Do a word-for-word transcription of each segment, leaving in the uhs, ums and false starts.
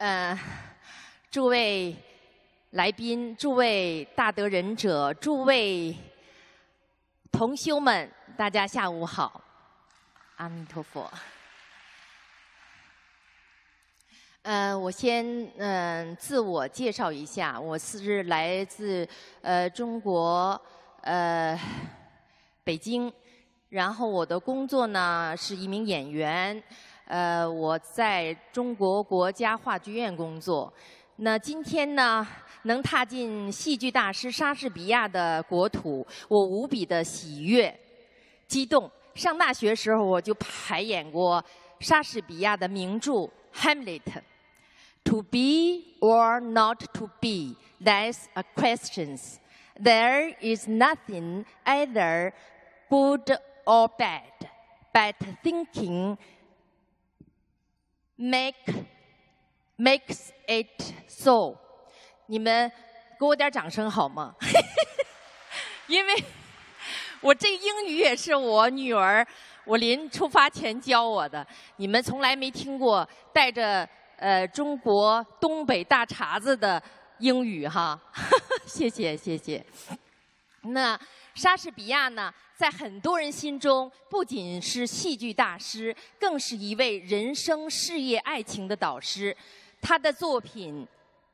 呃，诸位来宾、诸位大德仁者、诸位同修们，大家下午好，阿弥陀佛。呃，我先嗯、呃、自我介绍一下，我是来自呃中国呃北京，然后我的工作呢是一名演员。呃，我在中国国家话剧院工作。那今天呢，能踏进戏剧大师莎士比亚的国土，我无比的喜悦、激动。上大学时候我就排演过莎士比亚的名著《Hamlet》。To be or not to be, that's a question. There is nothing either good or bad, but thinking make makes it so。你们给我点掌声好吗？因为我这英语也是我女儿，我临出发前教我的。你们从来没听过带着呃中国东北大碴子的英语哈。谢谢谢谢。那莎士比亚呢，在很多人心中不仅是戏剧大师，更是一位人生、事业、爱情的导师。他的作品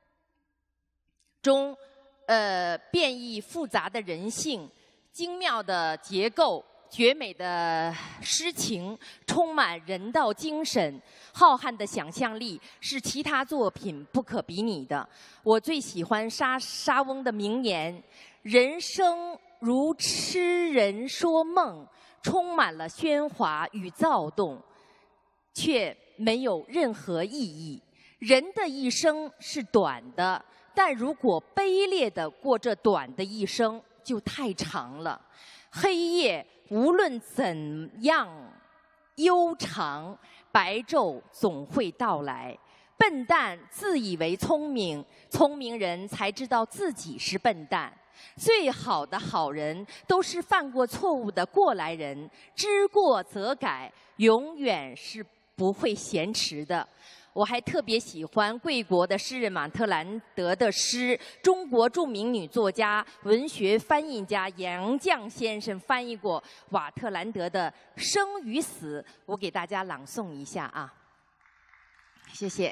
中，呃，变异复杂的人性、精妙的结构、绝美的诗情，充满人道精神、浩瀚的想象力，是其他作品不可比拟的。我最喜欢莎莎翁的名言：“人生如痴人说梦，充满了喧哗与躁动，却没有任何意义。人的一生是短的，但如果卑劣地过这短的一生，就太长了。黑夜无论怎样悠长，白昼总会到来。笨蛋自以为聪明，聪明人才知道自己是笨蛋。最好的好人都是犯过错误的过来人，知过则改，永远是不会嫌迟的。”我还特别喜欢贵国的诗人马特兰德的诗，中国著名女作家、文学翻译家杨绛先生翻译过瓦特兰德的《生与死》，我给大家朗诵一下啊，谢谢。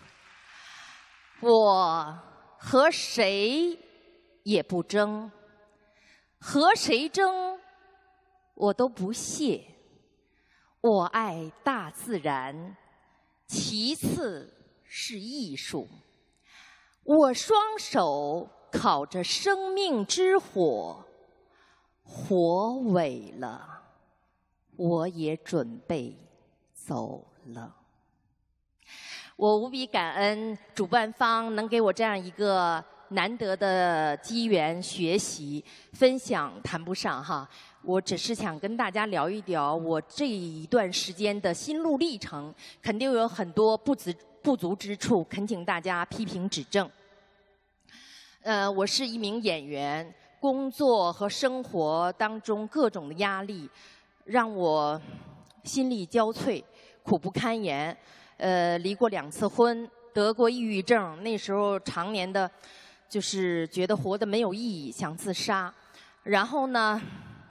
我和谁也不争，和谁争我都不屑。我爱大自然，其次是艺术。我双手烤着生命之火，火萎了，我也准备走了。我无比感恩主办方能给我这样一个难得的机缘，学习分享谈不上哈，我只是想跟大家聊一聊我这一段时间的心路历程，肯定有很多不足不足之处，恳请大家批评指正。呃，我是一名演员，工作和生活当中各种的压力，让我心力交瘁，苦不堪言。呃，离过两次婚，得过抑郁症，那时候常年的，就是觉得活得没有意义，想自杀。然后呢，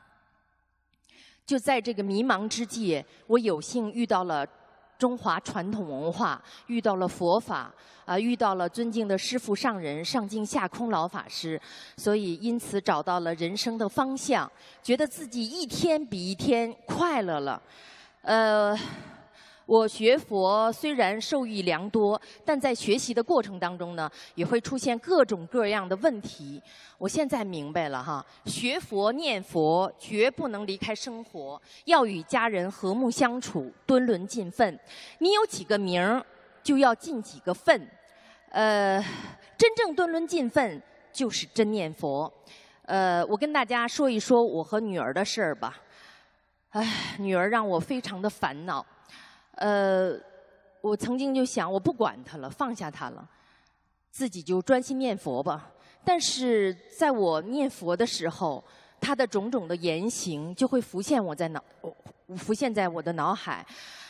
就在这个迷茫之际，我有幸遇到了中华传统文化，遇到了佛法，啊、呃，遇到了尊敬的师父上人上净下空老法师，所以因此找到了人生的方向，觉得自己一天比一天快乐了。呃，我学佛虽然受益良多，但在学习的过程当中呢，也会出现各种各样的问题。我现在明白了哈，学佛念佛绝不能离开生活，要与家人和睦相处，敦伦尽分。你有几个名儿，就要尽几个分。呃，真正敦伦尽分就是真念佛。呃，我跟大家说一说我和女儿的事儿吧。唉，女儿让我非常的烦恼。呃，我曾经就想，我不管她了，放下她了，自己就专心念佛吧。但是在我念佛的时候，她的种种的言行就会浮现我在脑，浮现在我的脑海。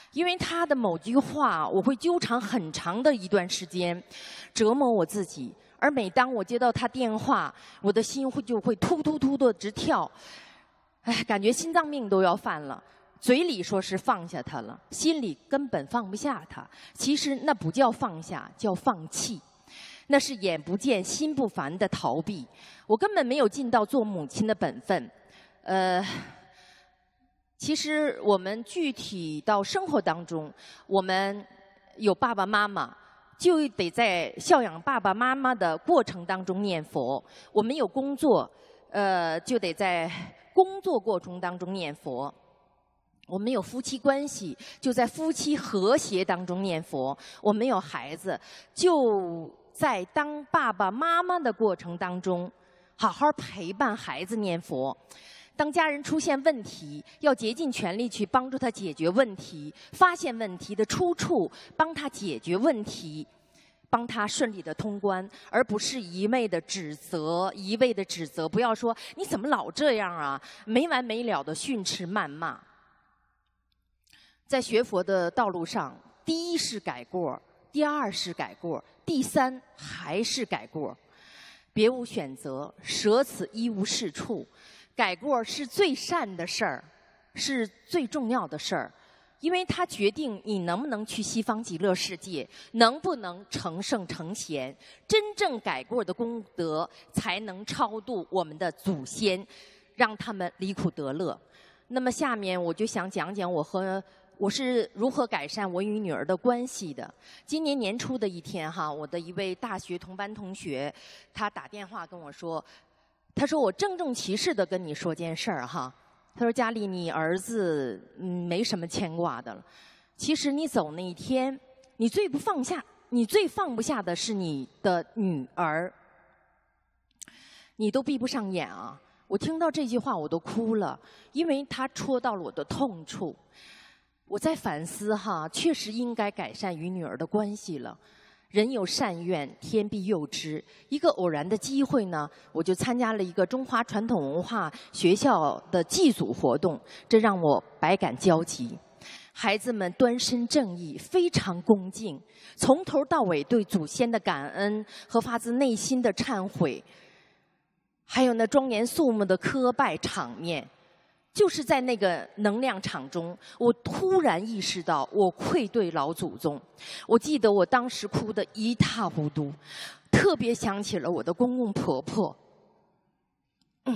因为他的某句话，我会纠缠很长的一段时间，折磨我自己。而每当我接到他电话，我的心会就会突突突的直跳，哎，感觉心脏病都要犯了。嘴里说是放下他了，心里根本放不下他。其实那不叫放下，叫放弃。那是眼不见心不烦的逃避。我根本没有尽到做母亲的本分。呃，其实我们具体到生活当中，我们有爸爸妈妈，就得在孝养爸爸妈妈的过程当中念佛；我们有工作，呃，就得在工作过程当中念佛；我们有夫妻关系，就在夫妻和谐当中念佛；我们有孩子，就在当爸爸妈妈的过程当中，好好陪伴孩子念佛。当家人出现问题，要竭尽全力去帮助他解决问题，发现问题的出处，帮他解决问题，帮他顺利的通关，而不是一味的指责，一味的指责。不要说你怎么老这样啊，没完没了的训斥谩骂。在学佛的道路上，第一是改过，第二是改过，第三还是改过，别无选择，舍此一无是处。改过是最善的事儿，是最重要的事儿，因为它决定你能不能去西方极乐世界，能不能成圣成贤。真正改过的功德，才能超度我们的祖先，让他们离苦得乐。那么下面我就想讲讲我和我是如何改善我与女儿的关系的。今年年初的一天哈，我的一位大学同班同学，他打电话跟我说，他说我郑重其事的跟你说件事儿哈。他说佳丽，你儿子嗯没什么牵挂的了。其实你走那一天，你最不放下，你最放不下的是你的女儿，你都闭不上眼啊。我听到这句话我都哭了，因为他戳到了我的痛处。我在反思哈，确实应该改善与女儿的关系了。人有善愿，天必佑之。一个偶然的机会呢，我就参加了一个中华传统文化学校的祭祖活动，这让我百感交集。孩子们端身正义，非常恭敬，从头到尾对祖先的感恩和发自内心的忏悔，还有那庄严肃穆的磕拜场面。就是在那个能量场中，我突然意识到我愧对老祖宗。我记得我当时哭得一塌糊涂，特别想起了我的公公婆婆，嗯，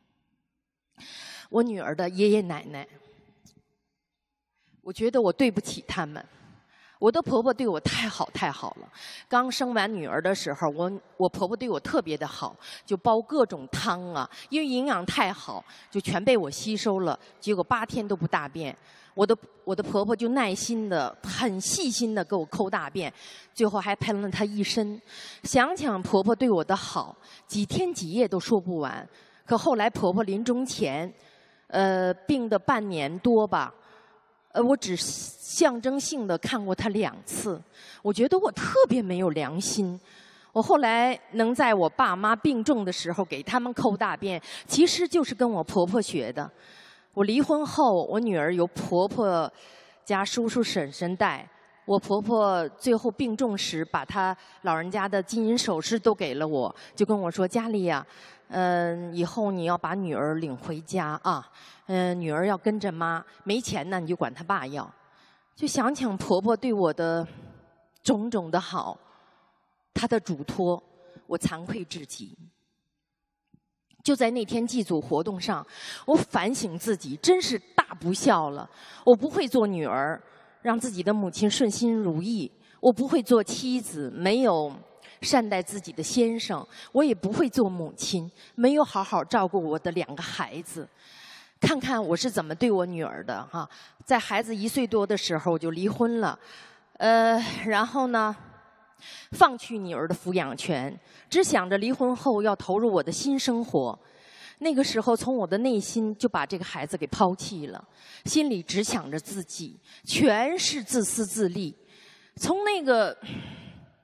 我女儿的爷爷奶奶。我觉得我对不起他们。我的婆婆对我太好太好了。刚生完女儿的时候，我我婆婆对我特别的好，就煲各种汤啊，因为营养太好，就全被我吸收了。结果八天都不大便，我的我的婆婆就耐心的、很细心的给我抠大便，最后还喷了她一身。想想婆婆对我的好，几天几夜都说不完。可后来婆婆临终前，呃，病的半年多吧。呃，我只象征性的看过他两次，我觉得我特别没有良心。我后来能在我爸妈病重的时候给他们抠大便，其实就是跟我婆婆学的。我离婚后，我女儿由婆婆家叔叔婶婶带。我婆婆最后病重时，把她老人家的金银首饰都给了我，就跟我说：“佳丽呀，嗯，以后你要把女儿领回家啊，嗯，女儿要跟着妈，没钱呢你就管她爸要。”就想想婆婆对我的种种的好，她的嘱托，我惭愧至极。就在那天祭祖活动上，我反省自己，真是大不孝了。我不会做女儿，让自己的母亲顺心如意；我不会做妻子，没有善待自己的先生；我也不会做母亲，没有好好照顾我的两个孩子。看看我是怎么对我女儿的哈！在孩子一岁多的时候我就离婚了，呃，然后呢，放弃女儿的抚养权，只想着离婚后要投入我的新生活。那个时候，从我的内心就把这个孩子给抛弃了，心里只想着自己，全是自私自利。从那个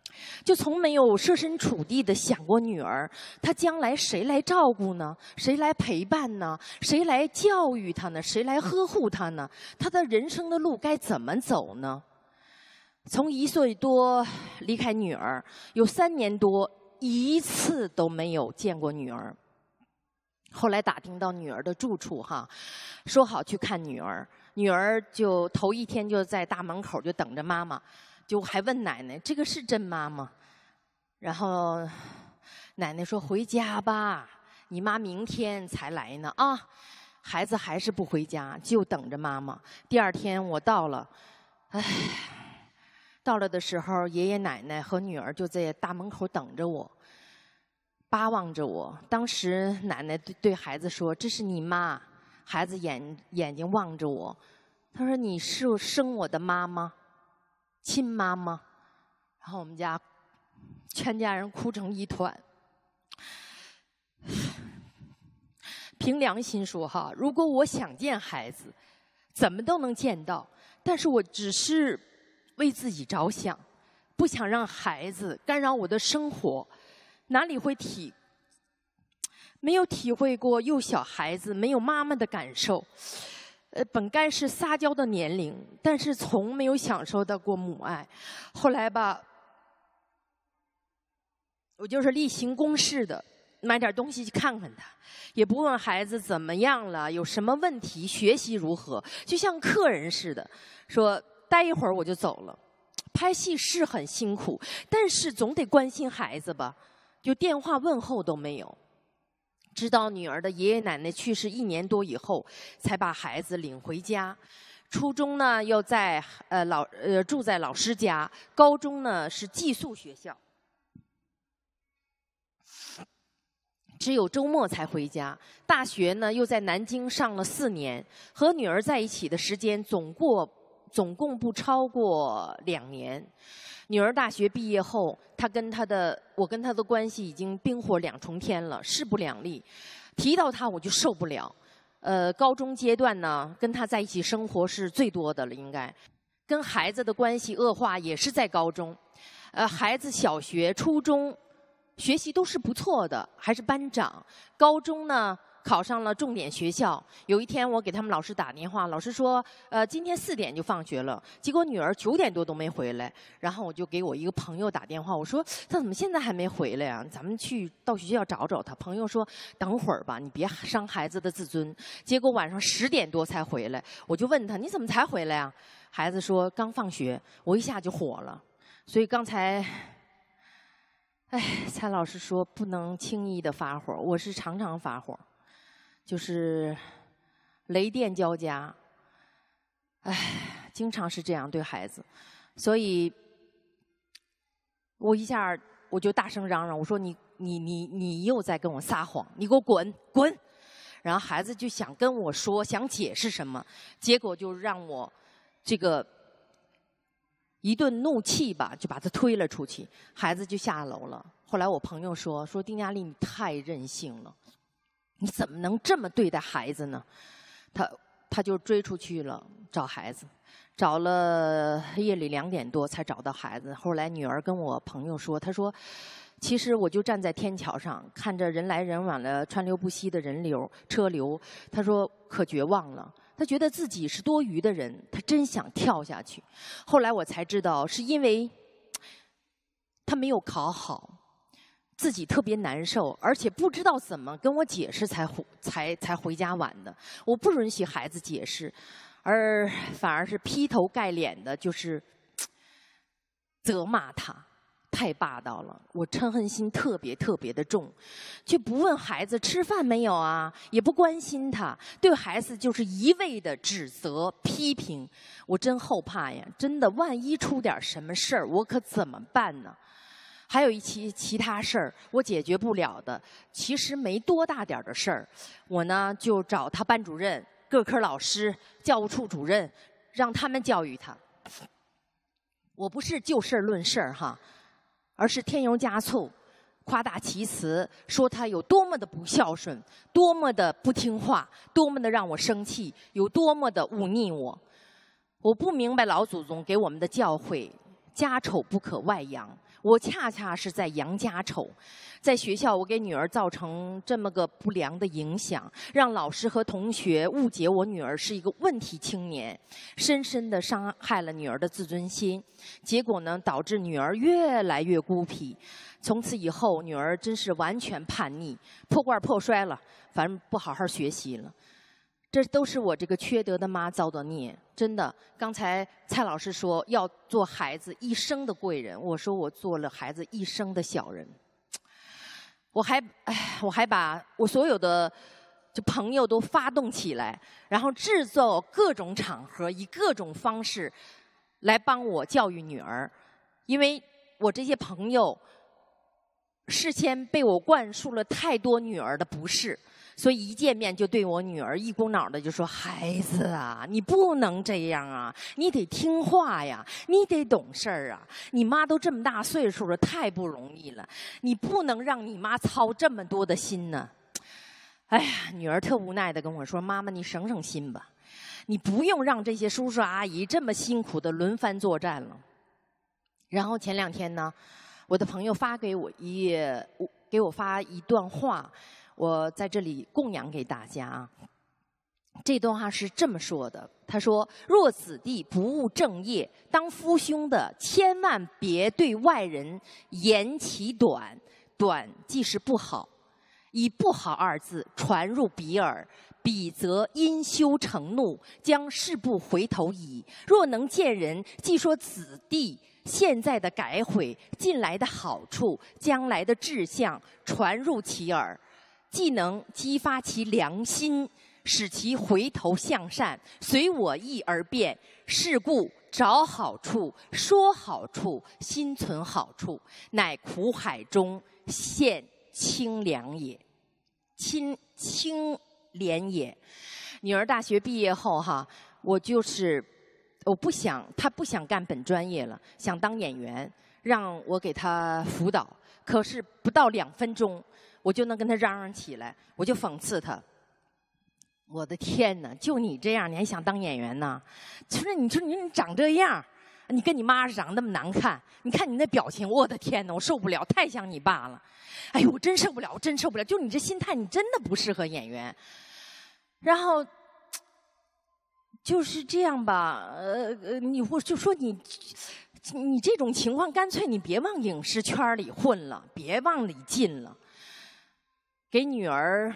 就从没有设身处地的想过女儿，她将来谁来照顾呢？谁来陪伴呢？谁来教育她呢？谁来呵护她呢？她的人生的路该怎么走呢？从一岁多离开女儿，有三年多，一次都没有见过女儿。后来打听到女儿的住处，哈，说好去看女儿，女儿就头一天就在大门口就等着妈妈。就还问奶奶：“这个是真妈吗？”然后奶奶说：“回家吧，你妈明天才来呢啊。”孩子还是不回家，就等着妈妈。第二天我到了，唉，到了的时候，爷爷奶奶和女儿就在大门口等着我，巴望着我。当时奶奶对对孩子说：“这是你妈。”孩子眼眼睛望着我，他说：“你是生我的妈吗？亲妈妈？”然后我们家全家人哭成一团。凭良心说哈，如果我想见孩子，怎么都能见到，但是我只是为自己着想，不想让孩子干扰我的生活，哪里会体没有体会过幼小孩子没有妈妈的感受。呃，本该是撒娇的年龄，但是从没有享受到过母爱。后来吧，我就是例行公事的买点东西去看看他，也不问孩子怎么样了，有什么问题，学习如何，就像客人似的，说待一会儿我就走了。拍戏是很辛苦，但是总得关心孩子吧，就电话问候都没有。直到女儿的爷爷奶奶去世一年多以后，才把孩子领回家。初中呢，又在呃老呃住在老师家；高中呢是寄宿学校，只有周末才回家。大学呢又在南京上了四年，和女儿在一起的时间总过总共不超过两年。女儿大学毕业后，她跟她的我跟她的关系已经冰火两重天了，势不两立。提到她我就受不了。呃，高中阶段呢，跟她在一起生活是最多的了，应该。跟孩子的关系恶化也是在高中。呃，孩子小学、初中学习都是不错的，还是班长。高中呢，考上了重点学校。有一天我给他们老师打电话，老师说呃今天四点就放学了，结果女儿九点多都没回来。然后我就给我一个朋友打电话，我说他怎么现在还没回来呀？咱们去到学校找找他。朋友说等会儿吧，你别伤孩子的自尊。结果晚上十点多才回来，我就问他你怎么才回来呀？孩子说刚放学。我一下就火了。所以刚才哎，蔡老师说不能轻易的发火，我是常常发火，就是雷电交加，哎，经常是这样对孩子，所以我一下我就大声嚷嚷，我说你你你你又在跟我撒谎，你给我滚滚！然后孩子就想跟我说，想解释什么，结果就让我这个一顿怒气吧，就把他推了出去，孩子就下楼了。后来我朋友说说丁佳丽你太任性了。你怎么能这么对待孩子呢？他他就追出去了找孩子，找了夜里两点多才找到孩子。后来女儿跟我朋友说，她说其实我就站在天桥上看着人来人往的川流不息的人流车流，她说可绝望了，她觉得自己是多余的人，她真想跳下去。后来我才知道是因为她没有考好，自己特别难受，而且不知道怎么跟我解释才回才才回家晚的。我不允许孩子解释，而反而是劈头盖脸的，就是责骂他，太霸道了。我嗔恨心特别特别的重，就不问孩子吃饭没有啊，也不关心他，对孩子就是一味的指责批评。我真后怕呀，真的，万一出点什么事儿，我可怎么办呢？还有一其其他事儿我解决不了的，其实没多大点儿的事儿，我呢就找他班主任、各科老师、教务处主任，让他们教育他。我不是就事儿论事儿哈，而是添油加醋、夸大其词，说他有多么的不孝顺，多么的不听话，多么的让我生气，有多么的忤逆我。我不明白老祖宗给我们的教诲。 家丑不可外扬。我恰恰是在扬家丑，在学校我给女儿造成这么个不良的影响，让老师和同学误解我女儿是一个问题青年，深深地伤害了女儿的自尊心。结果呢，导致女儿越来越孤僻。从此以后，女儿真是完全叛逆，破罐破摔了，反正不好好学习了。这都是我这个缺德的妈造的孽，真的。刚才蔡老师说要做孩子一生的贵人，我说我做了孩子一生的小人。我还哎，我还把我所有的就朋友都发动起来，然后制造各种场合，以各种方式来帮我教育女儿，因为我这些朋友事先被我灌输了太多女儿的不是。所以一见面就对我女儿一股脑的就说：“孩子啊，你不能这样啊，你得听话呀，你得懂事儿啊。你妈都这么大岁数了，太不容易了，你不能让你妈操这么多的心呢。”哎呀，女儿特无奈的跟我说：“妈妈，你省省心吧，你不用让这些叔叔阿姨这么辛苦的轮番作战了。”然后前两天呢，我的朋友发给我一给我发一段话。我在这里供养给大家啊。这段话是这么说的，他说：“若子弟不务正业，当父兄的千万别对外人言其短，短即是不好，以不好二字传入鼻耳，彼则因羞成怒，将事不回头矣。若能见人，既说子弟现在的改悔，近来的好处，将来的志向传入其耳，既能激发其良心，使其回头向善，随我意而变。是故找好处，说好处，心存好处，乃苦海中现清凉也，清清廉也。”女儿大学毕业后哈，我就是我不想，她不想干本专业了，想当演员，让我给她辅导。可是不到两分钟，我就能跟他嚷嚷起来，我就讽刺他。我的天哪，就你这样，你还想当演员呢？就是你说你你长这样，你跟你妈长那么难看，你看你那表情，我的天哪，我受不了，太像你爸了。哎呦，我真受不了，我真受不了。就你这心态，你真的不适合演员。然后就是这样吧，呃呃，你我就说你。你这种情况，干脆你别往影视圈里混了，别往里进了。给女儿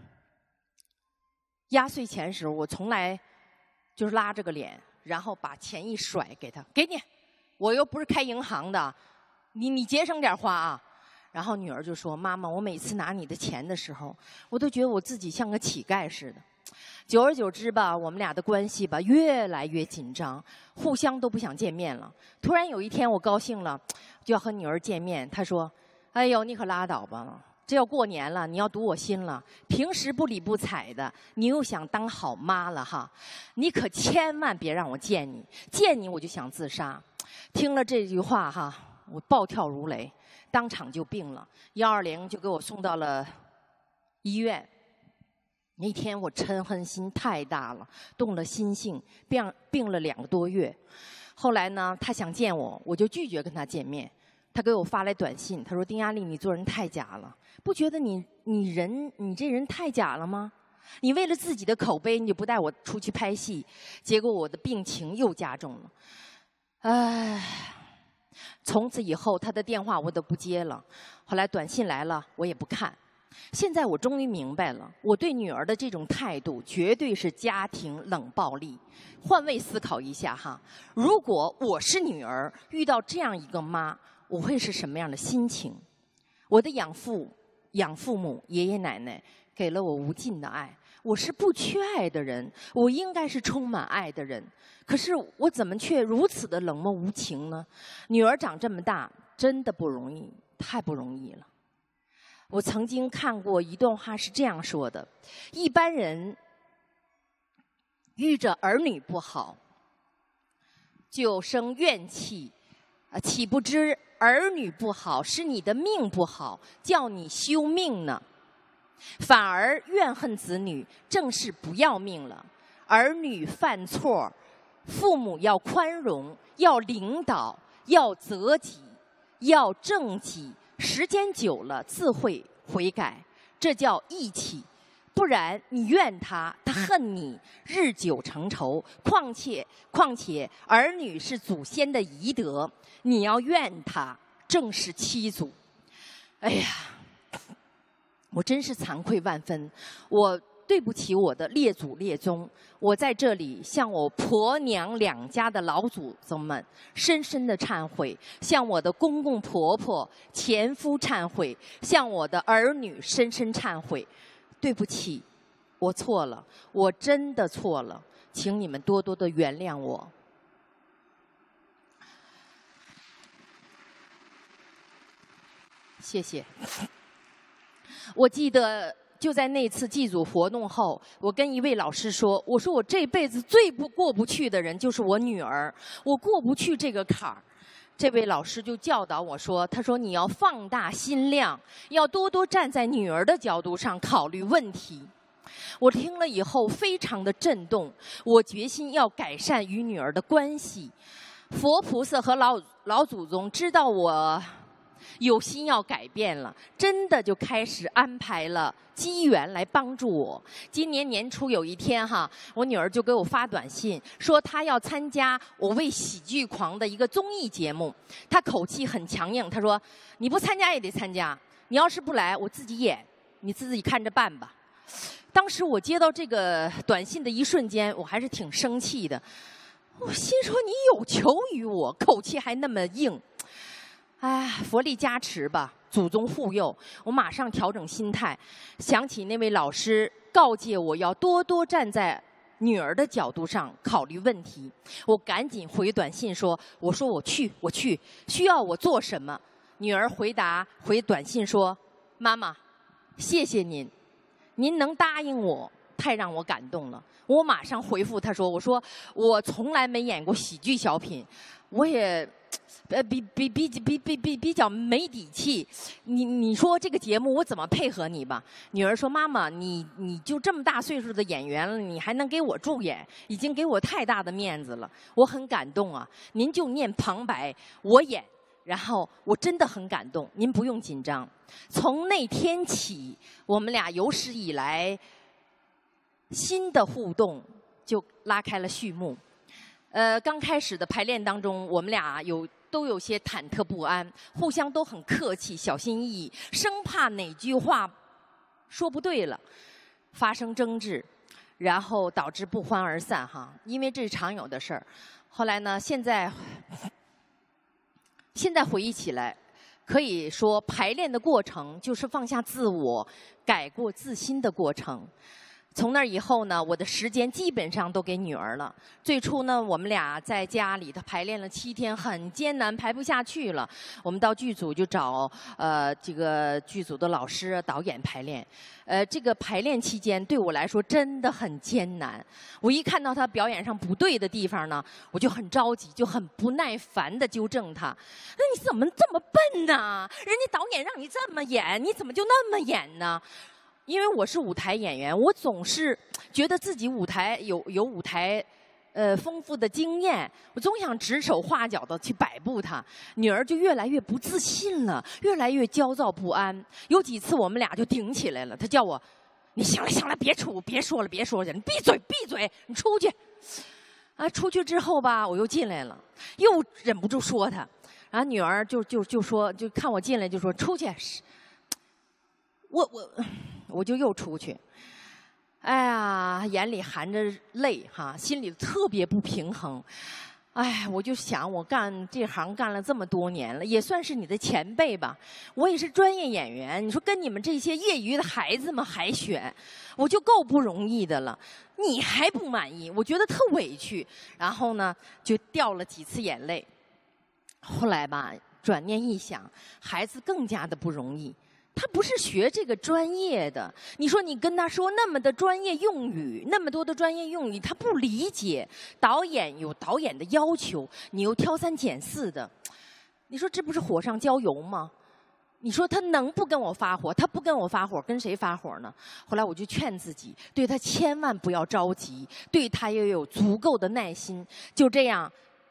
压岁钱时候，我从来就是拉着个脸，然后把钱一甩给她，给你，我又不是开银行的，你你节省点花啊。然后女儿就说：“妈妈，我每次拿你的钱的时候，我都觉得我自己像个乞丐似的。”久而久之吧，我们俩的关系吧越来越紧张，互相都不想见面了。突然有一天我高兴了，就要和女儿见面。她说：“哎呦，你可拉倒吧，这要过年了，你要读我心了。平时不理不睬的，你又想当好妈了哈，你可千万别让我见你，见你我就想自杀。”听了这句话哈，我暴跳如雷，当场就病了，一二零就给我送到了医院。那天我嗔恨心太大了，动了心性，病病了两个多月。后来呢，他想见我，我就拒绝跟他见面。他给我发来短信，他说：“丁亚丽，你做人太假了，不觉得你你人你这人太假了吗？你为了自己的口碑，你就不带我出去拍戏，结果我的病情又加重了。”唉，从此以后他的电话我都不接了，后来短信来了我也不看。现在我终于明白了，我对女儿的这种态度绝对是家庭冷暴力。换位思考一下哈，如果我是女儿，遇到这样一个妈，我会是什么样的心情？我的养父、养父母、爷爷奶奶给了我无尽的爱，我是不缺爱的人，我应该是充满爱的人。可是我怎么却如此的冷漠无情呢？女儿长这么大，真的不容易，太不容易了。我曾经看过一段话是这样说的：一般人遇着儿女不好，就生怨气，啊，岂不知儿女不好是你的命不好，叫你休命呢？反而怨恨子女，正是不要命了。儿女犯错，父母要宽容，要领导， 要择己，要正己，时间久了自会悔改，这叫义气。不然你怨他，他恨你，日久成仇。况且况且儿女是祖先的遗德，你要怨他，正是欺祖。哎呀，我真是惭愧万分，我对不起我的列祖列宗。我在这里向我婆娘两家的老祖宗们深深的忏悔，向我的公公婆婆、前夫忏悔，向我的儿女深深忏悔。对不起，我错了，我真的错了，请你们多多的原谅我。谢谢。我记得就在那次祭祖活动后，我跟一位老师说，我说我这辈子最不过不去的人就是我女儿，我过不去这个坎儿。这位老师就教导我说，他说你要放大心量，要多多站在女儿的角度上考虑问题。我听了以后非常的震动，我决心要改善与女儿的关系。佛菩萨和老老祖宗知道我有心要改变了，真的就开始安排了机缘来帮助我。今年年初有一天哈，我女儿就给我发短信说她要参加我为喜剧狂的一个综艺节目，她口气很强硬，她说你不参加也得参加，你要是不来我自己演，你自己看着办吧。当时我接到这个短信的一瞬间，我还是挺生气的，我心说你有求于我，口气还那么硬。哎，佛力加持吧，祖宗护佑，我马上调整心态，想起那位老师告诫我要多多站在女儿的角度上考虑问题，我赶紧回短信说，我说我去，我去，需要我做什么？女儿回答回短信说，妈妈，谢谢您，您能答应我，太让我感动了。我马上回复她说，我说我从来没演过喜剧小品，我也。呃，比比比比比比比较没底气，你你说这个节目我怎么配合你吧？女儿说：“妈妈，你你就这么大岁数的演员了，你还能给我助演，已经给我太大的面子了，我很感动啊！您就念旁白，我演，然后我真的很感动，您不用紧张。”从那天起，我们俩有史以来新的互动就拉开了序幕。呃，刚开始的排练当中，我们俩有都有些忐忑不安，互相都很客气、小心翼翼，生怕哪句话说不对了，发生争执，然后导致不欢而散哈。因为这是常有的事儿。后来呢，现在现在回忆起来，可以说排练的过程就是放下自我、改过自新的过程。从那以后呢，我的时间基本上都给女儿了。最初呢，我们俩在家里头排练了七天，很艰难，排不下去了。我们到剧组就找呃这个剧组的老师、导演排练。呃，这个排练期间对我来说真的很艰难。我一看到他表演上不对的地方呢，我就很着急，就很不耐烦地纠正他。那你怎么这么笨呢？人家导演让你这么演，你怎么就那么演呢？因为我是舞台演员，我总是觉得自己舞台有有舞台，呃丰富的经验，我总想指手画脚的去摆布它。女儿就越来越不自信了，越来越焦躁不安。有几次我们俩就顶起来了，她叫我：“你行了行了，别出，别说了别说了，你闭嘴闭嘴，你出去。”啊，出去之后吧，我又进来了，又忍不住说她，然后女儿就就就说，就看我进来就说出去。我我我就又出去，哎呀，眼里含着泪哈，心里特别不平衡。哎，我就想，我干这行干了这么多年了，也算是你的前辈吧。我也是专业演员，你说跟你们这些业余的孩子们海选，我就够不容易的了，你还不满意，我觉得特委屈。然后呢，就掉了几次眼泪。后来吧，转念一想，孩子更加的不容易。他不是学这个专业的，你说你跟他说那么的专业用语，那么多的专业用语，他不理解。导演有导演的要求，你又挑三拣四的，你说这不是火上浇油吗？你说他能不跟我发火？他不跟我发火，跟谁发火呢？后来我就劝自己，对他千万不要着急，对他要有足够的耐心。就这样，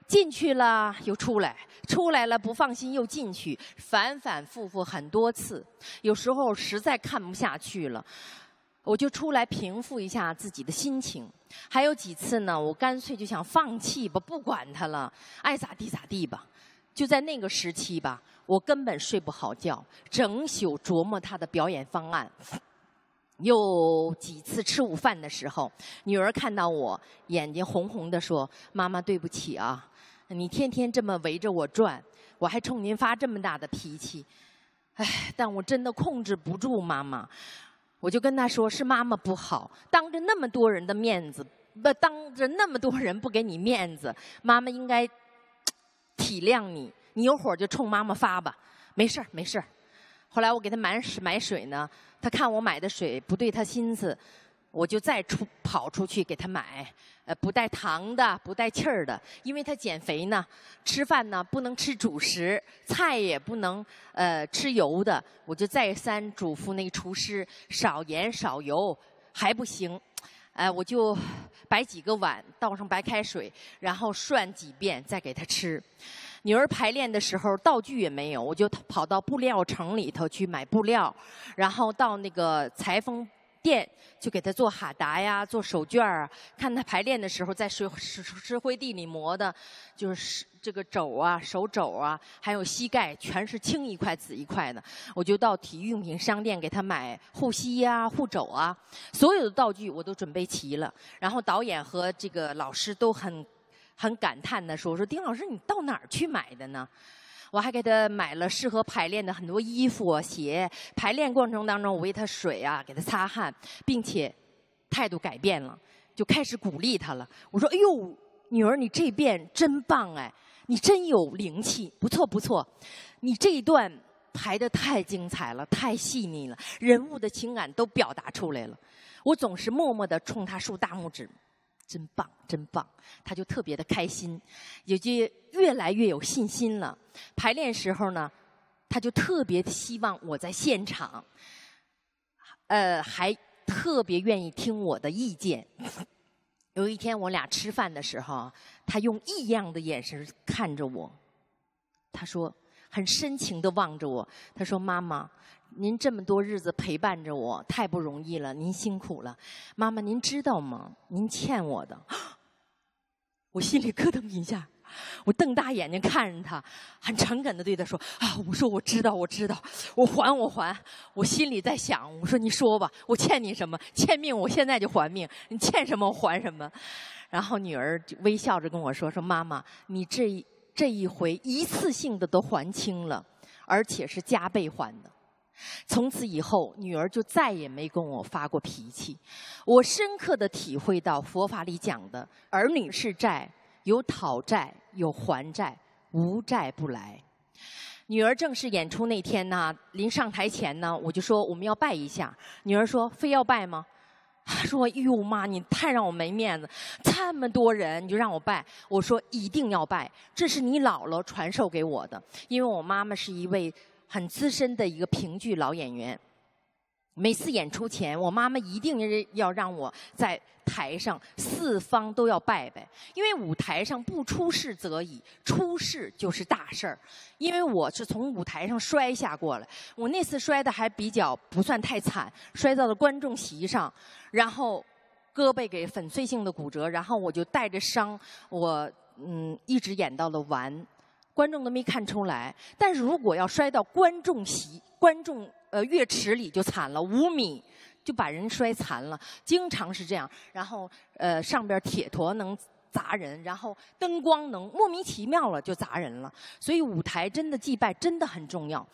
进去了又出来，出来了不放心又进去，反反复复很多次。有时候实在看不下去了，我就出来平复一下自己的心情。还有几次呢，我干脆就想放弃吧，不管他了，爱咋地咋地吧。就在那个时期吧，我根本睡不好觉，整宿琢磨他的表演方案。有几次吃午饭的时候，女儿看到我眼睛红红的说：“妈妈，对不起啊，你天天这么围着我转，我还冲您发这么大的脾气，哎，但我真的控制不住妈妈。”我就跟她说：“是妈妈不好，当着那么多人的面子，不当着那么多人不给你面子，妈妈应该体谅你，你有火就冲妈妈发吧，没事儿没事儿。”后来我给她买水买水呢，她看我买的水不对她心思，我就再出跑出去给她买，呃，不带糖的，不带气儿的，因为她减肥呢，吃饭呢不能吃主食，菜也不能呃吃油的，我就再三嘱咐那个厨师少盐少油，还不行，呃，我就摆几个碗，倒上白开水，然后涮几遍再给她吃。女儿排练的时候道具也没有，我就跑到布料城里头去买布料，然后到那个裁缝店就给她做哈达呀，做手绢啊。看她排练的时候在石石石灰地里磨的，就是这个肘啊、手肘啊，还有膝盖，全是青一块紫一块的。我就到体育用品商店给她买护膝呀、护肘啊，所有的道具我都准备齐了。然后导演和这个老师都很。很感叹地说：“我说丁老师，你到哪儿去买的呢？”我还给他买了适合排练的很多衣服啊、鞋。排练过程当中，我喂他水啊，给他擦汗，并且态度改变了，就开始鼓励他了。我说：“哎呦，女儿，你这遍真棒哎，你真有灵气，不错不错，你这一段排得太精彩了，太细腻了，人物的情感都表达出来了。”我总是默默地冲他竖大拇指。真棒，真棒！他就特别的开心，也就越来越有信心了。排练时候呢，他就特别希望我在现场，呃，还特别愿意听我的意见。有一天我俩吃饭的时候，他用异样的眼神看着我，他说，很深情地望着我，他说：“妈妈。”您这么多日子陪伴着我，太不容易了，您辛苦了。妈妈，您知道吗？您欠我的。我心里咯噔一下，我瞪大眼睛看着他，很诚恳地对他说：“啊，我说我知道，我知道，我还我还。”我心里在想，我说你说吧，我欠你什么？欠命，我现在就还命。你欠什么，我还什么。然后女儿微笑着跟我说：“说妈妈，你这这一回一次性的都还清了，而且是加倍还的。”从此以后，女儿就再也没跟我发过脾气。我深刻地体会到佛法里讲的“儿女是债，有讨债，有还债，无债不来”。女儿正式演出那天呢，临上台前呢，我就说我们要拜一下。女儿说：“非要拜吗？”她说：“哎呦妈，你太让我没面子，这么多人你就让我拜。”我说：“一定要拜，这是你姥姥传授给我的，因为我妈妈是一位。”很资深的一个评剧老演员，每次演出前，我妈妈一定要让我在台上四方都要拜拜，因为舞台上不出事则已，出事就是大事儿。因为我是从舞台上摔下过来，我那次摔的还比较不算太惨，摔到了观众席上，然后胳膊给粉碎性的骨折，然后我就带着伤，我嗯一直演到了完。观众都没看出来，但是如果要摔到观众席、观众呃乐池里就惨了，五米就把人摔残了，经常是这样。然后呃上边铁坨能砸人，然后灯光能莫名其妙了就砸人了，所以舞台真的祭拜真的很重要。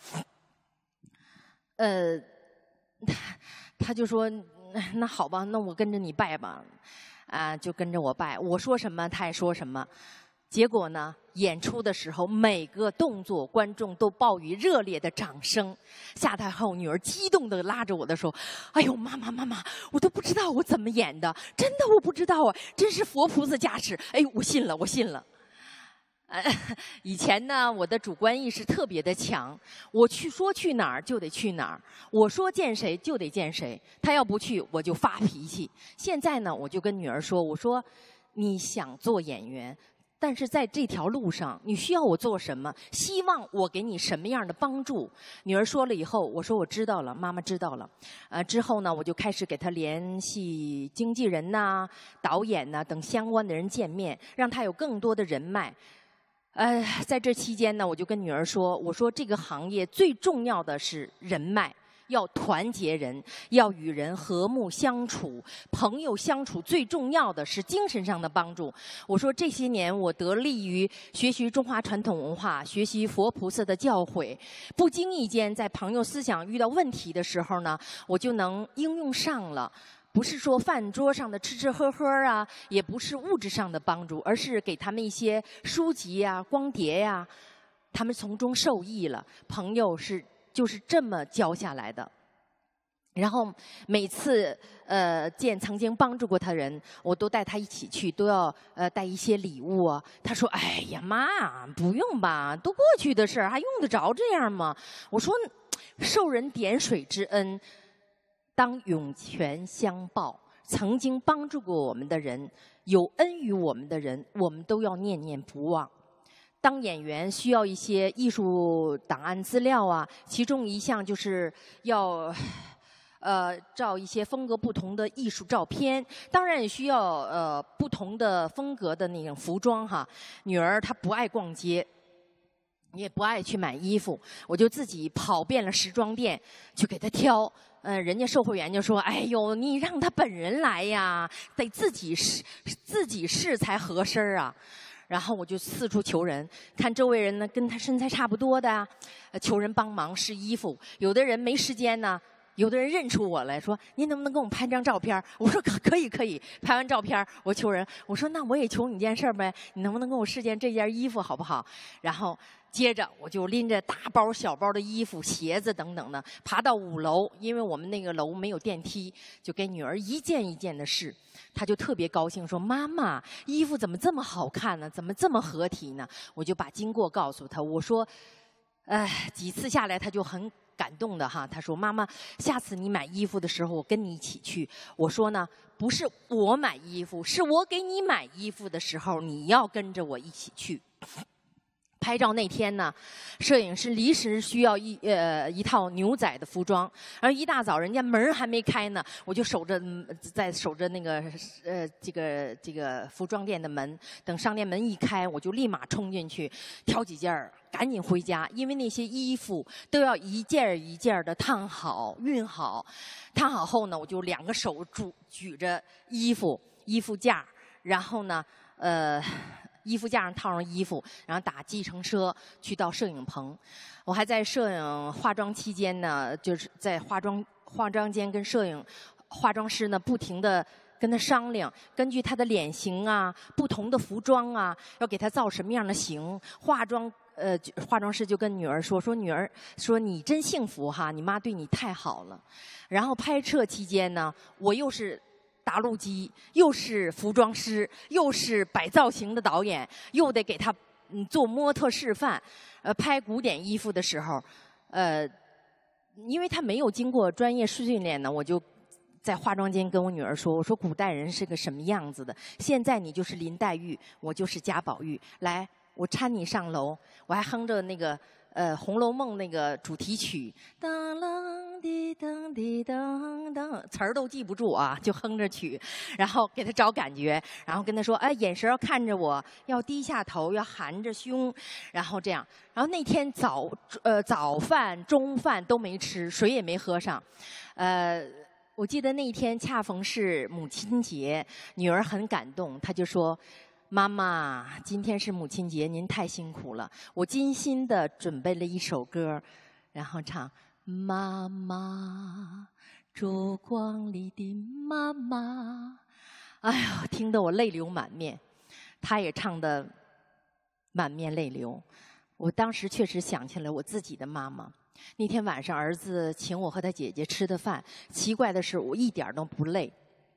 呃，他就说那好吧，那我跟着你拜吧，啊，就跟着我拜，我说什么他也说什么。结果呢，演出的时候每个动作观众都报以热烈的掌声。下台后，女儿激动地拉着我的说：“哎呦，妈妈妈妈，我都不知道我怎么演的，真的我不知道啊，真是佛菩萨加持。哎，我信了，我信了。”呃，以前呢，我的主观意识特别的强，我去说去哪儿就得去哪儿，我说见谁就得见谁，他要不去我就发脾气。现在呢，我就跟女儿说：“我说，你想做演员。” 但是在这条路上，你需要我做什么？希望我给你什么样的帮助？女儿说了以后，我说我知道了，妈妈知道了。呃，之后呢，我就开始给她联系经纪人呐、导演呐、等相关的人见面，让她有更多的人脉。呃，在这期间呢，我就跟女儿说，我说这个行业最重要的是人脉。要团结人，要与人和睦相处，朋友相处最重要的是精神上的帮助。我说这些年我得力于学习中华传统文化，学习佛菩萨的教诲，不经意间在朋友思想遇到问题的时候呢，我就能应用上了。不是说饭桌上的吃吃喝喝啊，也不是物质上的帮助，而是给他们一些书籍呀、光碟呀，他们从中受益了。朋友是就是这么教下来的。然后每次呃见曾经帮助过他人，我都带他一起去，都要呃带一些礼物啊。他说：“哎呀妈，不用吧，都过去的事儿，还用得着这样吗？”我说：“受人点水之恩，当涌泉相报。曾经帮助过我们的人，有恩于我们的人，我们都要念念不忘。”当演员需要一些艺术档案资料啊，其中一项就是要，呃，照一些风格不同的艺术照片。当然也需要呃不同的风格的那种服装哈。女儿她不爱逛街，也不爱去买衣服，我就自己跑遍了时装店去给她挑。嗯、呃，人家售货员就说：“哎呦，你让她本人来呀，得自己试，自己试才合身啊。”然后我就四处求人，看周围人呢跟他身材差不多的啊，求人帮忙试衣服。有的人没时间呢，有的人认出我来说：“您能不能给我们拍张照片？”我说：“可可以可以。”拍完照片，我求人，我说：“那我也求你件事呗，你能不能给我试件这件衣服好不好？”然后接着我就拎着大包小包的衣服、鞋子等等的，爬到五楼，因为我们那个楼没有电梯，就给女儿一件一件的试。她就特别高兴，说：“妈妈，衣服怎么这么好看呢？怎么这么合体呢？”我就把经过告诉她，我说：“哎，几次下来，她就很感动的哈。她说：‘妈妈，下次你买衣服的时候，我跟你一起去。’我说呢，不是我买衣服，是我给你买衣服的时候，你要跟着我一起去。”拍照那天呢，摄影师临时需要一呃一套牛仔的服装，而一大早人家门还没开呢，我就守着在守着那个呃这个这个服装店的门，等商店门一开，我就立马冲进去挑几件儿，赶紧回家，因为那些衣服都要一件一件的烫好、熨好。烫好后呢，我就两个手举举着衣服衣服架，然后呢，呃。衣服架上套上衣服，然后打计程车去到摄影棚。我还在摄影化妆期间呢，就是在化妆化妆间跟摄影化妆师呢不停的跟他商量，根据他的脸型啊、不同的服装啊，要给他造什么样的型。化妆呃，化妆师就跟女儿说：“说女儿，说你真幸福哈，你妈对你太好了。”然后拍摄期间呢，我又是打录机，又是服装师，又是摆造型的导演，又得给他嗯做模特示范。呃，拍古典衣服的时候，呃，因为他没有经过专业训练呢，我就在化妆间跟我女儿说：“我说古代人是个什么样子的？现在你就是林黛玉，我就是贾宝玉。来，我搀你上楼。”我还哼着那个呃《红楼梦》那个主题曲，当啷滴当滴当当，词儿都记不住啊，就哼着曲，然后给他找感觉，然后跟他说：“哎，眼神要看着我，要低下头，要含着胸，然后这样。”然后那天早呃早饭、中饭都没吃，水也没喝上，呃。我记得那一天恰逢是母亲节，女儿很感动，她就说：“妈妈，今天是母亲节，您太辛苦了。我精心的准备了一首歌，然后唱妈妈，烛光里的妈妈。”哎呀，听得我泪流满面，她也唱得满面泪流。我当时确实想起了我自己的妈妈。那天晚上，儿子请我和他姐姐吃的饭。奇怪的是，我一点都不累。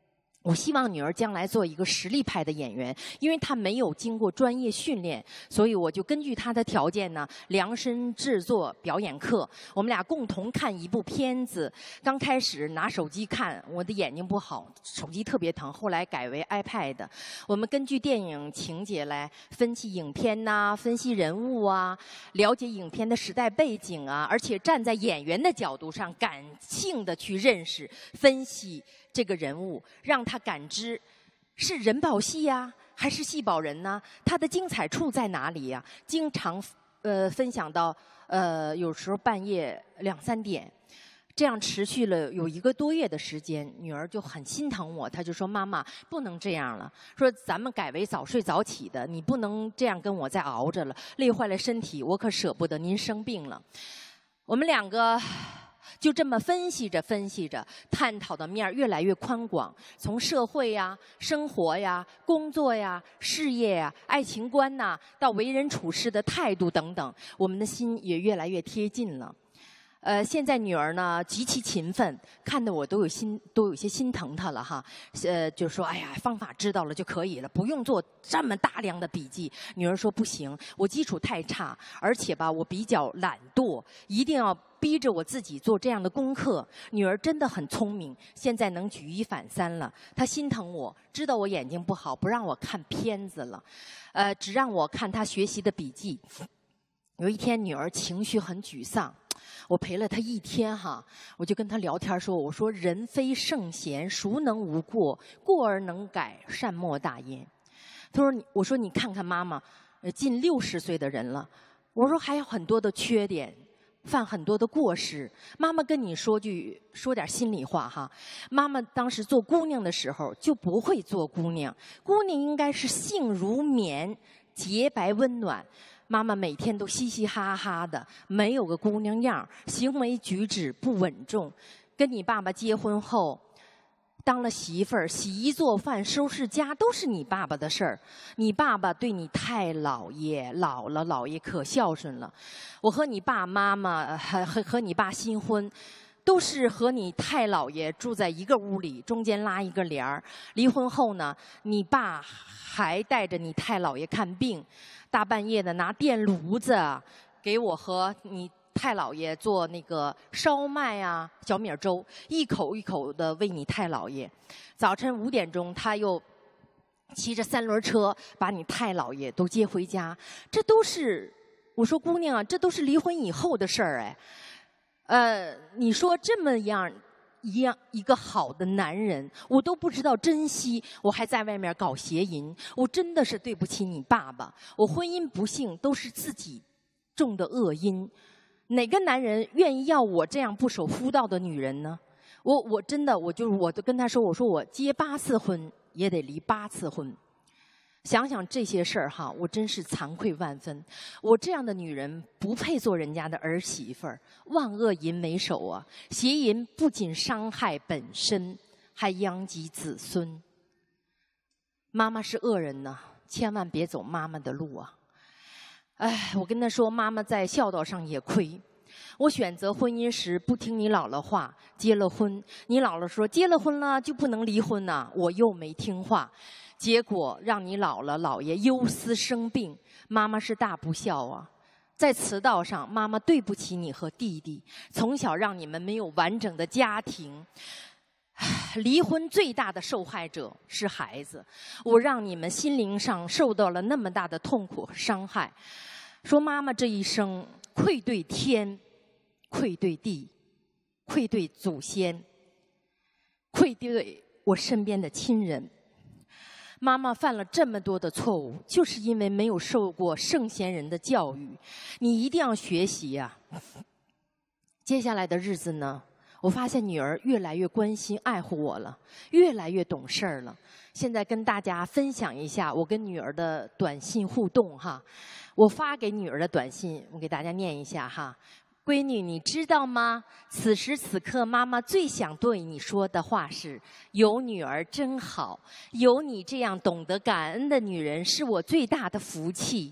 我希望女儿将来做一个实力派的演员，因为她没有经过专业训练，所以我就根据她的条件呢，量身制作表演课。我们俩共同看一部片子，刚开始拿手机看，我的眼睛不好，手机特别疼，后来改为 iPad。我们根据电影情节来分析影片呐、啊，分析人物啊，了解影片的时代背景啊，而且站在演员的角度上，感性的去认识、分析这个人物，让他感知是人保戏呀，还是戏保人呢？他的精彩处在哪里呀？经常呃分享到呃有时候半夜两三点，这样持续了有一个多月的时间，女儿就很心疼我，她就说：“妈妈，不能这样了，说咱们改为早睡早起的，你不能这样跟我再熬着了，累坏了身体，我可舍不得您生病了。”我们两个就这么分析着分析着，探讨的面越来越宽广，从社会呀、生活呀、工作呀、事业呀、爱情观呐，到为人处事的态度等等，我们的心也越来越贴近了。呃，现在女儿呢极其勤奋，看得我都有心都有些心疼她了哈。呃，就说哎呀，方法知道了就可以了，不用做这么大量的笔记。女儿说不行，我基础太差，而且吧我比较懒惰，一定要逼着我自己做这样的功课。女儿真的很聪明，现在能举一反三了。她心疼我，知道我眼睛不好，不让我看片子了，呃，只让我看她学习的笔记。有一天，女儿情绪很沮丧。我陪了他一天哈，我就跟他聊天说：“我说人非圣贤，孰能无过？过而能改，善莫大焉。”他说：“我说你看看妈妈，呃，近六十岁的人了，我说还有很多的缺点，犯很多的过失。妈妈跟你说句说点心里话哈，妈妈当时做姑娘的时候就不会做姑娘，姑娘应该是性如棉，洁白温暖。”妈妈每天都嘻嘻哈哈的，没有个姑娘样，行为举止不稳重。跟你爸爸结婚后，当了媳妇儿，洗衣做饭、收拾家都是你爸爸的事儿。你爸爸对你太老爷老了，老爷可孝顺了。我和你爸妈妈和和和你爸新婚，都是和你太老爷住在一个屋里，中间拉一个帘儿。离婚后呢，你爸还带着你太老爷看病。大半夜的拿电炉子给我和你太老爷做那个烧麦啊、小米粥，一口一口的喂你太老爷。早晨五点钟，他又骑着三轮车把你太老爷都接回家。这都是我说姑娘啊，这都是离婚以后的事儿哎。呃，你说这么样。一样一个好的男人，我都不知道珍惜，我还在外面搞邪淫，我真的是对不起你爸爸。我婚姻不幸都是自己种的恶因，哪个男人愿意要我这样不守妇道的女人呢？我我真的我就我就跟他说，我说我结八次婚也得离八次婚。想想这些事儿哈，我真是惭愧万分。我这样的女人不配做人家的儿媳妇儿，万恶淫为首啊！邪淫不仅伤害本身，还殃及子孙。妈妈是恶人呢，千万别走妈妈的路啊！哎，我跟她说，妈妈在孝道上也亏。我选择婚姻时不听你姥姥话，结了婚，你姥姥说结了婚了就不能离婚呐，我又没听话。结果让你姥姥姥爷忧思生病，妈妈是大不孝啊！在此道上，妈妈对不起你和弟弟，从小让你们没有完整的家庭。离婚最大的受害者是孩子，我让你们心灵上受到了那么大的痛苦和伤害。说妈妈这一生愧对天，愧对地，愧对祖先，愧对我身边的亲人。妈妈犯了这么多的错误，就是因为没有受过圣贤人的教育。你一定要学习呀、啊！接下来的日子呢，我发现女儿越来越关心爱护我了，越来越懂事儿了。现在跟大家分享一下我跟女儿的短信互动哈。我发给女儿的短信，我给大家念一下哈。闺女，你知道吗？此时此刻，妈妈最想对你说的话是：有女儿真好，有你这样懂得感恩的女人是我最大的福气。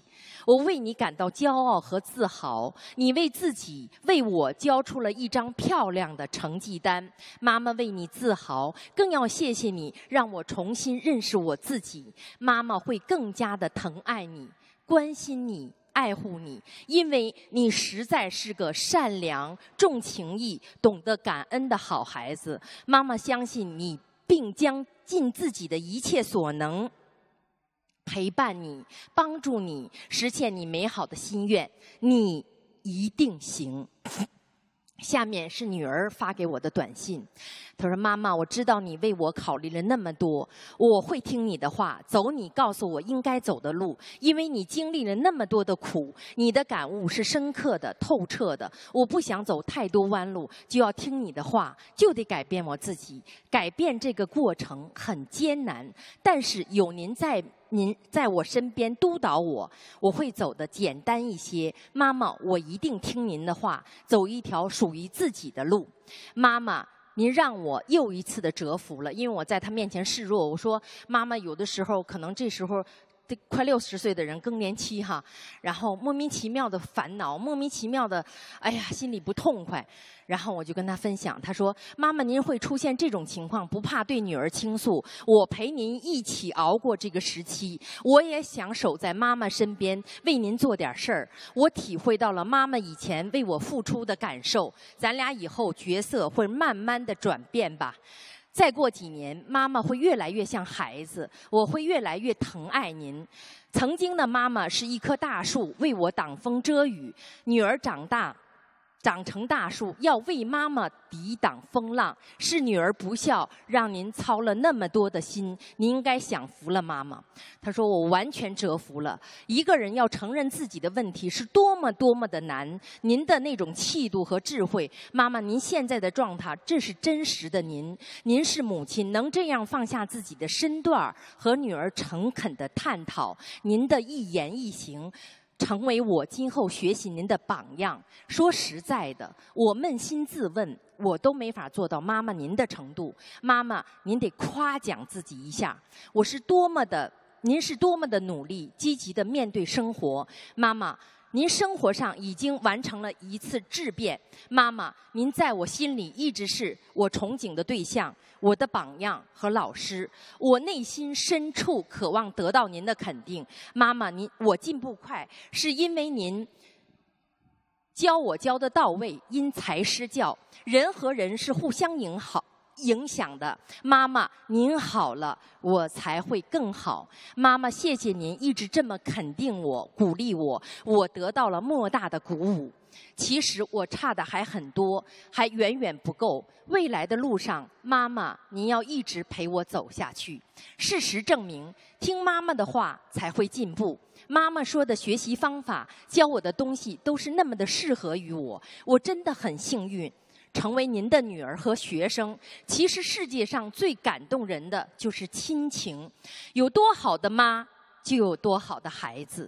我为你感到骄傲和自豪。你为自己、为我交出了一张漂亮的成绩单，妈妈为你自豪，更要谢谢你，让我重新认识我自己。妈妈会更加的疼爱你、关心你、爱护你，因为你实在是个善良、重情义、懂得感恩的好孩子。妈妈相信你，并将尽自己的一切所能陪伴你，帮助你实现你美好的心愿。你一定行。下面是女儿发给我的短信，她说：“妈妈，我知道你为我考虑了那么多，我会听你的话，走你告诉我应该走的路。因为你经历了那么多的苦，你的感悟是深刻的、透彻的。我不想走太多弯路，就要听你的话，就得改变我自己。改变这个过程很艰难，但是有您在。”您在我身边督导我，我会走得简单一些。妈妈，我一定听您的话，走一条属于自己的路。妈妈，您让我又一次的折服了，因为我在他面前示弱。我说，妈妈，有的时候可能这时候这快六十岁的人更年期哈，然后莫名其妙的烦恼，莫名其妙的，哎呀，心里不痛快。然后我就跟他分享，他说：“妈妈，您会出现这种情况，不怕对女儿倾诉，我陪您一起熬过这个时期。我也想守在妈妈身边，为您做点事儿。我体会到了妈妈以前为我付出的感受，咱俩以后角色会慢慢的转变吧。再过几年，妈妈会越来越像孩子，我会越来越疼爱您。曾经的妈妈是一棵大树，为我挡风遮雨。女儿长大。”长成大树，要为妈妈抵挡风浪。是女儿不孝，让您操了那么多的心，您应该享福了，妈妈。他说我完全折服了。一个人要承认自己的问题是多么多么的难。您的那种气度和智慧，妈妈，您现在的状态，这是真实的您。您是母亲，能这样放下自己的身段和女儿诚恳的探讨，您的一言一行。成为我今后学习您的榜样。说实在的，我扪心自问，我都没法做到妈妈您的程度。妈妈，您得夸奖自己一下，我是多么的，您是多么的努力、积极的面对生活。妈妈，您生活上已经完成了一次质变。妈妈，您在我心里一直是我憧憬的对象，我的榜样和老师。我内心深处渴望得到您的肯定。妈妈，您我进步快，是因为您教我教得到位，因材施教。人和人是互相影好。影响的。妈妈，您好了，我才会更好。妈妈，谢谢您一直这么肯定我、鼓励我，我得到了莫大的鼓舞。其实我差的还很多，还远远不够。未来的路上，妈妈，您要一直陪我走下去。事实证明，听妈妈的话才会进步。妈妈说的学习方法、教我的东西都是那么的适合于我，我真的很幸运。成为您的女儿和学生，其实世界上最感动人的就是亲情。有多好的妈，就有多好的孩子。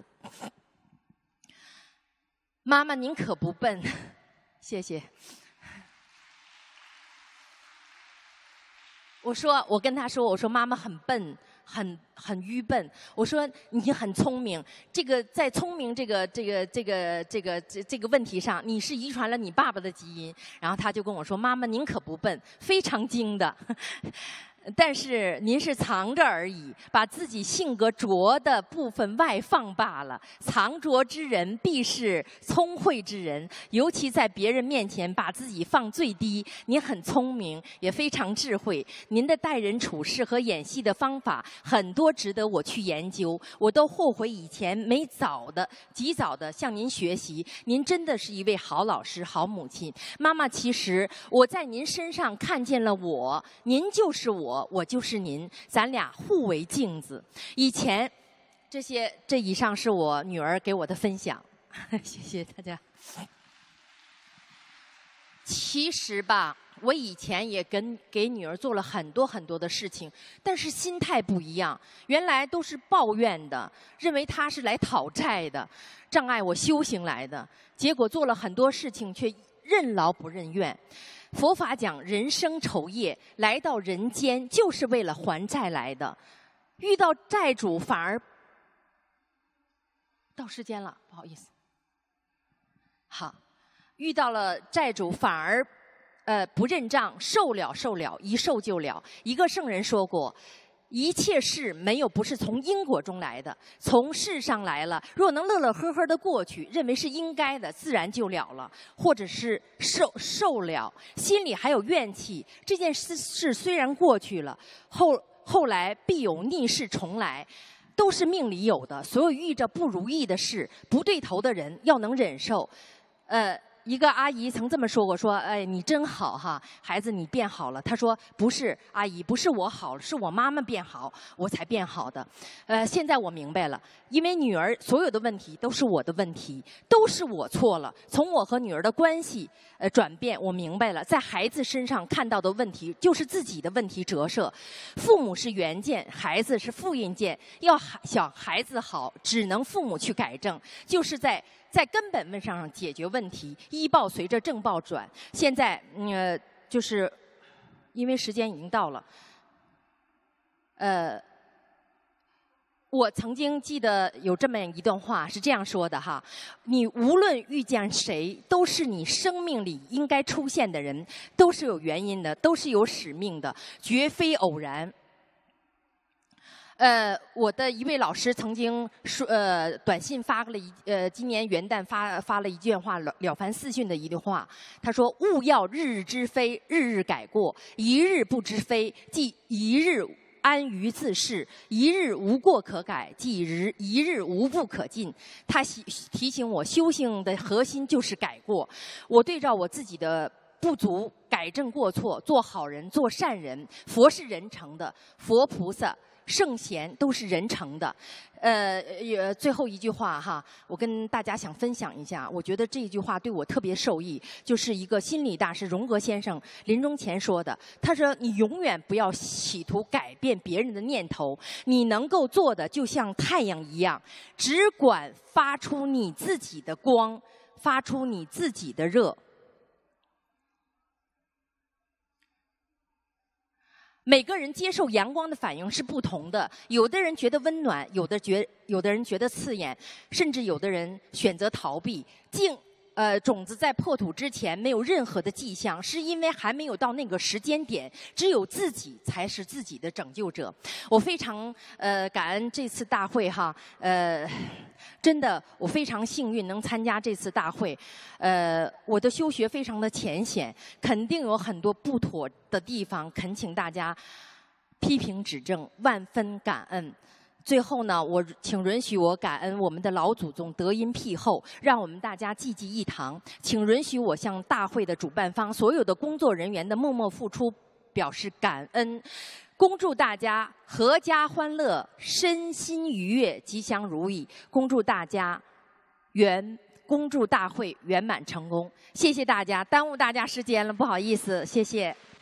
妈妈，您可不笨，谢谢。我说，我跟他说，我说妈妈很笨。很很愚笨，我说你很聪明，这个在聪明这个这个这个这个这这个问题上，你是遗传了你爸爸的基因。然后他就跟我说：“妈妈，您可不笨，非常精的。”但是您是藏着而已，把自己性格拙的部分外放罢了。藏拙之人必是聪慧之人，尤其在别人面前把自己放最低。您很聪明，也非常智慧。您的待人处事和演戏的方法很多值得我去研究，我都后悔以前没早的、及早的向您学习。您真的是一位好老师、好母亲。妈妈，其实我在您身上看见了我，您就是我。我就是您，咱俩互为镜子。以前这些，这以上是我女儿给我的分享，谢谢大家。其实吧，我以前也跟给女儿做了很多很多的事情，但是心态不一样。原来都是抱怨的，认为她是来讨债的，障碍我修行来的。结果做了很多事情，却任劳不任怨。佛法讲人生酬业，来到人间就是为了还债来的。遇到债主反而到时间了，不好意思。好，遇到了债主反而呃不认账，受了受了，一受就了。一个圣人说过。一切事没有不是从因果中来的，从事上来了。若能乐乐呵呵的过去，认为是应该的，自然就了了；或者是受受了，心里还有怨气。这件事事虽然过去了，后后来必有逆事重来，都是命里有的。所有遇着不如意的事、不对头的人，要能忍受。呃。一个阿姨曾这么说过，说：“哎，你真好哈，孩子，你变好了。”她说：“不是，阿姨，不是我好了，是我妈妈变好，我才变好的。”呃，现在我明白了，因为女儿所有的问题都是我的问题，都是我错了。从我和女儿的关系呃转变，我明白了，在孩子身上看到的问题就是自己的问题折射。父母是原件，孩子是复印件。要想孩子好，只能父母去改正，就是在。在根本问上解决问题，医报随着政报转。现在，呃，就是因为时间已经到了，呃，我曾经记得有这么一段话是这样说的哈：你无论遇见谁，都是你生命里应该出现的人，都是有原因的，都是有使命的，绝非偶然。呃，我的一位老师曾经说，呃，短信发了一，呃，今年元旦发发了一句话，了了凡四训的一句话，他说：“勿要日日知非，日日改过；一日不知非，即一日安于自适；一日无过可改，即日一日无不可进。”他提醒我，修行的核心就是改过。我对照我自己的不足，改正过错，做好人，做善人。佛是人成的，佛菩萨。圣贤都是人成的，呃，最后一句话哈，我跟大家想分享一下，我觉得这句话对我特别受益，就是一个心理大师荣格先生临终前说的。他说：“你永远不要企图改变别人的念头，你能够做的就像太阳一样，只管发出你自己的光，发出你自己的热。”每个人接受阳光的反应是不同的，有的人觉得温暖，有的觉，有的人觉得刺眼，甚至有的人选择逃避。静，呃，种子在破土之前没有任何的迹象，是因为还没有到那个时间点。只有自己才是自己的拯救者。我非常呃感恩这次大会哈，呃。真的，我非常幸运能参加这次大会。呃，我的修学非常的浅显，肯定有很多不妥的地方，恳请大家批评指正，万分感恩。最后呢，我请允许我感恩我们的老祖宗德音庇厚，让我们大家济济一堂。请允许我向大会的主办方所有的工作人员的默默付出表示感恩。恭祝大家阖家欢乐，身心愉悦，吉祥如意。恭祝大家圆，恭祝大会圆满成功。谢谢大家，耽误大家时间了，不好意思，谢谢。